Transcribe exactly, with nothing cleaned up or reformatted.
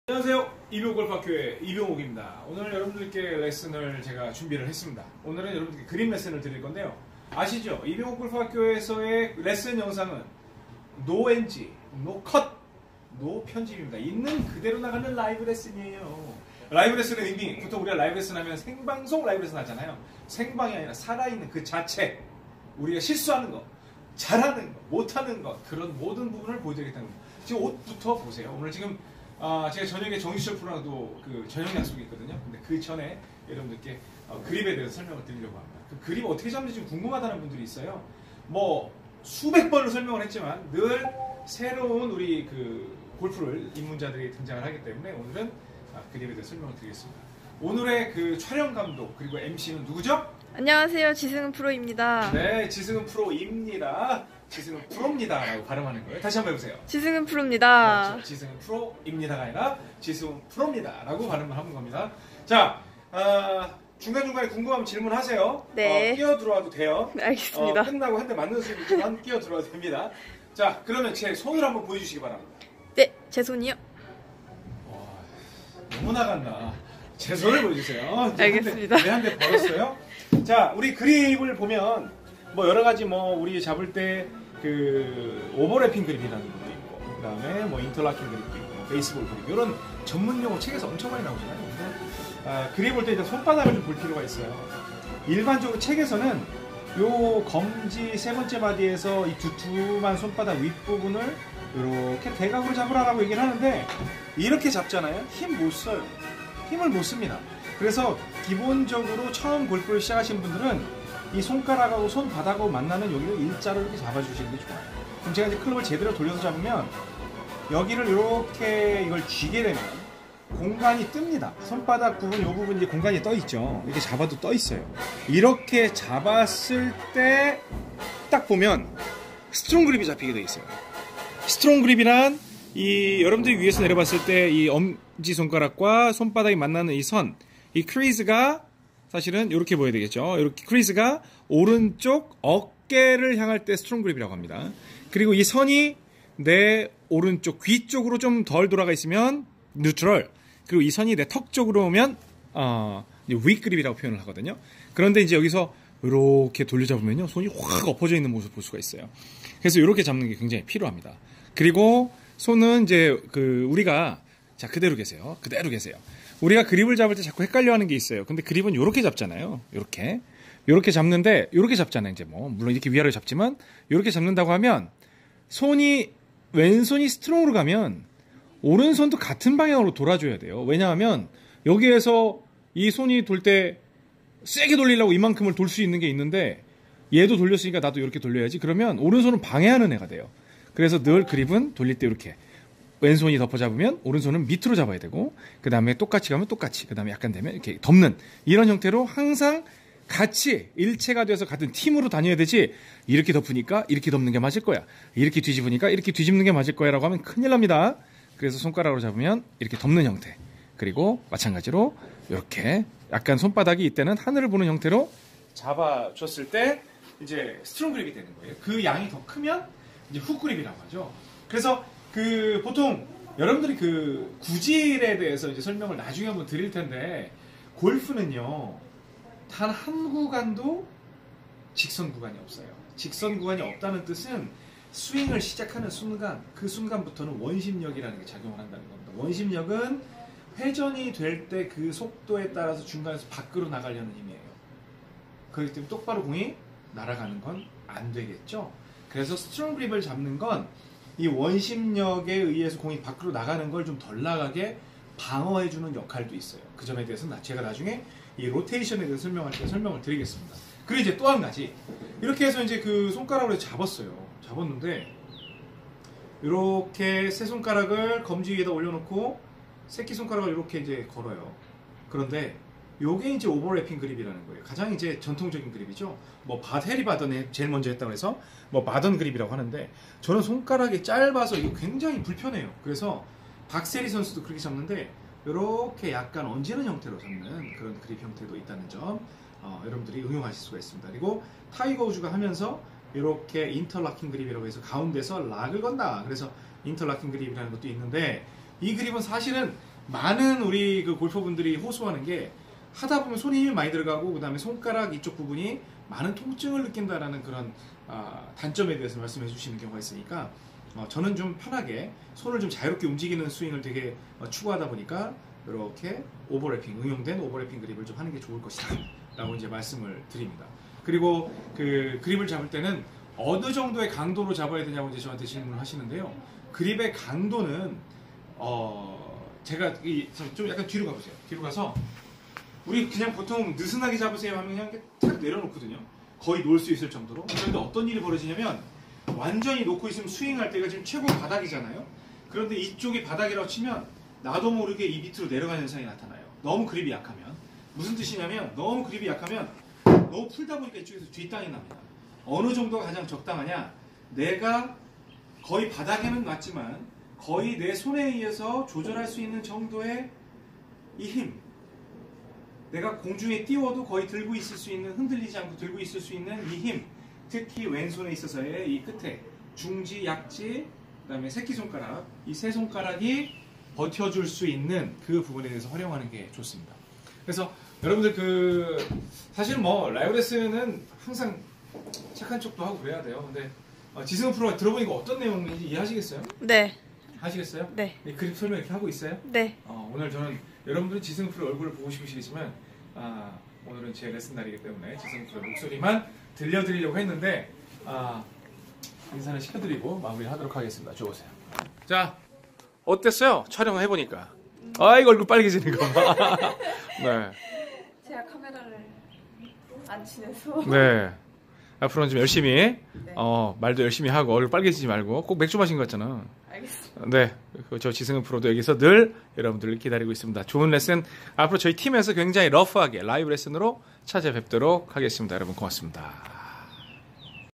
안녕하세요. 이병옥 골프학교의 이병옥입니다. 오늘 여러분들께 레슨을 제가 준비를 했습니다. 오늘은 여러분들께 그림 레슨을 드릴 건데요. 아시죠? 이병옥 골프학교에서의 레슨 영상은 노 엔지, 노 컷, 노 편집입니다. 있는 그대로 나가는 라이브 레슨이에요. 라이브 레슨의 의미, 보통 우리가 라이브 레슨 하면 생방송 라이브 레슨 하잖아요. 생방이 아니라 살아있는 그 자체, 우리가 실수하는 것, 잘하는 것, 못하는 것, 그런 모든 부분을 보여드리겠다는 겁니다. 지금 옷부터 보세요. 오늘 지금 아, 제가 저녁에 정유철 프로랑도 그 저녁 약속이 있거든요. 근데 그 전에 여러분들께 어, 그립에 대해서 설명을 드리려고 합니다. 그 그립 어떻게 잡는지 좀 궁금하다는 분들이 있어요. 뭐 수백 번을 설명을 했지만 늘 새로운 우리 그 골프를 입문자들이 등장을 하기 때문에 오늘은 아, 그립에 대해서 설명을 드리겠습니다. 오늘의 그 촬영 감독 그리고 엠씨는 누구죠? 안녕하세요, 지승은 프로입니다. 네, 지승은 프로입니다. 지승은 프로입니다 라고 발음하는 거예요. 다시 한번 해보세요. 지승은 프로입니다. 그렇죠. 지승은 프로입니다가 아니라 지승은 프로입니다 라고 발음을 하는 겁니다. 자, 어, 중간중간에 궁금하면 질문하세요. 네. 어, 끼어 들어와도 돼요. 네, 알겠습니다. 어, 끝나고 한 대 맞는 수는 있지만 끼어 들어와도 됩니다. 자, 그러면 제 손을 한번 보여주시기 바랍니다. 네, 제 손이요. 와, 너무 나간다. 제 손을 보여주세요. 알겠습니다. 내 한 대 벌었어요. 자, 우리 그립을 보면 뭐 여러 가지 뭐 우리 잡을 때 그 오버래핑 그립이라는 것도 있고, 그 다음에 뭐 인터라킹 그립도 있고, 베이스볼 그립 이런 전문 용어 책에서 엄청 많이 나오잖아요. 근데 아, 그립 볼 때 일단 손바닥을 좀 볼 필요가 있어요. 일반적으로 책에서는 요 검지 세 번째 바디에서 이 두툼한 손바닥 윗부분을 이렇게 대각으로 잡으라고 얘기를 하는데 이렇게 잡잖아요. 힘 못 써요. 힘을 못 씁니다. 그래서 기본적으로 처음 골프를 시작하신 분들은 이 손가락하고 손바닥하고 만나는 여기를 일자로 이렇게 잡아주시는 게 좋아요. 그럼 제가 이제 클럽을 제대로 돌려서 잡으면 여기를 이렇게 이걸 쥐게 되면 공간이 뜹니다. 손바닥 부분, 이 부분 이제 공간이 떠 있죠. 이렇게 잡아도 떠 있어요. 이렇게 잡았을 때 딱 보면 스트롱 그립이 잡히게 돼 있어요. 스트롱 그립이란 이 여러분들이 위에서 내려봤을 때 이 엄지 손가락과 손바닥이 만나는 이 선, 이 크리즈가 사실은 이렇게 보여야 되겠죠. 이렇게 크리즈가 오른쪽 어깨를 향할 때 스트롱 그립이라고 합니다. 그리고 이 선이 내 오른쪽 귀 쪽으로 좀 덜 돌아가 있으면 뉴트럴. 그리고 이 선이 내 턱 쪽으로 오면 어, 윗 그립이라고 표현을 하거든요. 그런데 이제 여기서 이렇게 돌려잡으면요, 손이 확 엎어져 있는 모습을 볼 수가 있어요. 그래서 이렇게 잡는 게 굉장히 필요합니다. 그리고 손은 이제 그 우리가 자 그대로 계세요. 그대로 계세요. 우리가 그립을 잡을 때 자꾸 헷갈려하는 게 있어요. 근데 그립은 이렇게 잡잖아요. 이렇게 이렇게 잡는데 이렇게 잡잖아요. 이제 뭐 물론 이렇게 위아래로 잡지만 이렇게 잡는다고 하면 손이 왼손이 스트롱으로 가면 오른손도 같은 방향으로 돌아줘야 돼요. 왜냐하면 여기에서 이 손이 돌 때 세게 돌리려고 이만큼을 돌 수 있는 게 있는데 얘도 돌렸으니까 나도 이렇게 돌려야지. 그러면 오른손은 방해하는 애가 돼요. 그래서 늘 그립은 돌릴 때 이렇게 왼손이 덮어 잡으면 오른손은 밑으로 잡아야 되고, 그 다음에 똑같이 가면 똑같이, 그 다음에 약간 되면 이렇게 덮는 이런 형태로 항상 같이 일체가 돼서 같은 팀으로 다녀야 되지, 이렇게 덮으니까 이렇게 덮는 게 맞을 거야, 이렇게 뒤집으니까 이렇게 뒤집는 게 맞을 거야 라고 하면 큰일 납니다. 그래서 손가락으로 잡으면 이렇게 덮는 형태, 그리고 마찬가지로 이렇게 약간 손바닥이 이때는 하늘을 보는 형태로 잡아줬을 때 이제 스트롱 그립이 되는 거예요. 그 양이 더 크면 이제 훅 그립이라고 하죠. 그래서 그 보통 여러분들이 그 구질에 대해서 이제 설명을 나중에 한번 드릴 텐데, 골프는요 단 한 구간도 직선 구간이 없어요. 직선 구간이 없다는 뜻은 스윙을 시작하는 순간, 그 순간부터는 원심력이라는 게 작용을 한다는 겁니다. 원심력은 회전이 될 때 그 속도에 따라서 중간에서 밖으로 나가려는 힘이에요. 그렇기 때문에 똑바로 공이 날아가는 건 안 되겠죠. 그래서 스트롱 그립을 잡는 건 이 원심력에 의해서 공이 밖으로 나가는 걸 좀 덜 나가게 방어해주는 역할도 있어요. 그 점에 대해서는 제가 나중에 이 로테이션에 대해서 설명할 때 설명을 드리겠습니다. 그리고 이제 또 한 가지, 이렇게 해서 이제 그 손가락으로 잡았어요. 잡았는데 이렇게 세 손가락을 검지 위에다 올려놓고 새끼 손가락을 이렇게 이제 걸어요. 그런데 요게 이제 오버래핑 그립이라는 거예요. 가장 이제 전통적인 그립이죠. 뭐 바헤리 바던에 제일 먼저 했다고 해서 뭐 바던 그립이라고 하는데, 저는 손가락이 짧아서 이게 굉장히 불편해요. 그래서 박세리 선수도 그렇게 잡는데 이렇게 약간 얹는 형태로 잡는 그런 그립 형태도 있다는 점 어, 여러분들이 응용하실 수가 있습니다. 그리고 타이거 우즈가 하면서 이렇게 인터라킹 그립이라고 해서 가운데서 락을 건다. 그래서 인터라킹 그립이라는 것도 있는데, 이 그립은 사실은 많은 우리 그 골퍼분들이 호소하는 게 하다 보면 손에 힘이 많이 들어가고 그 다음에 손가락 이쪽 부분이 많은 통증을 느낀다라는 그런 아, 단점에 대해서 말씀해 주시는 경우가 있으니까 어, 저는 좀 편하게 손을 좀 자유롭게 움직이는 스윙을 되게 어, 추구하다 보니까 이렇게 오버래핑, 응용된 오버래핑 그립을 좀 하는 게 좋을 것이다 라고 이제 말씀을 드립니다. 그리고 그 그립을 잡을 때는 어느 정도의 강도로 잡아야 되냐고 이제 저한테 질문을 하시는데요. 그립의 강도는 어 제가 이, 좀 약간 뒤로 가보세요. 뒤로 가서 우리 그냥 보통 느슨하게 잡으세요 하면 그냥 탁 내려놓거든요. 거의 놓을 수 있을 정도로. 그런데 어떤 일이 벌어지냐면 완전히 놓고 있으면 스윙할 때가 지금 최고 바닥이잖아요. 그런데 이쪽이 바닥이라고 치면 나도 모르게 이 밑으로 내려가는 현상이 나타나요. 너무 그립이 약하면. 무슨 뜻이냐면 너무 그립이 약하면 너무 풀다 보니까 이쪽에서 뒷땅이 납니다. 어느 정도가 가장 적당하냐? 내가 거의 바닥에는 놨지만 거의 내 손에 의해서 조절할 수 있는 정도의 이 힘. 내가 공중에 띄워도 거의 들고 있을 수 있는, 흔들리지 않고 들고 있을 수 있는 이 힘. 특히 왼손에 있어서의 이 끝에 중지, 약지, 그 다음에 새끼손가락, 이 세 손가락이 버텨줄 수 있는 그 부분에 대해서 활용하는 게 좋습니다. 그래서 여러분들 그 사실 뭐 라이브 레슨은 항상 착한 척도 하고 그래야 돼요. 근데 어, 지승훈 프로가 들어보니까 어떤 내용인지 이해하시겠어요? 네. 하시겠어요? 네. 네, 그립 설명 이렇게 하고 있어요? 네. 어, 오늘 저는 여러분들은 지승훈 프로 얼굴을 보고 싶으시겠지만 아, 오늘은 제 레슨 날이기 때문에 지승훈 프로 목소리만 들려드리려고 했는데 아, 인사를 시켜드리고 마무리하도록 하겠습니다. 좋으세요. 자, 어땠어요? 촬영을 해보니까. 아이고 얼굴 빨개지는 거. 네. 제가 카메라를 안 친해서. 네. 앞으로는 좀 열심히, 네. 어, 말도 열심히 하고, 얼굴 빨개지지 말고, 꼭 맥주 마신 것 같잖아. 알겠습니다. 네. 저 지승훈 프로도 여기서 늘 여러분들을 기다리고 있습니다. 좋은 레슨, 앞으로 저희 팀에서 굉장히 러프하게 라이브 레슨으로 찾아뵙도록 하겠습니다. 여러분 고맙습니다.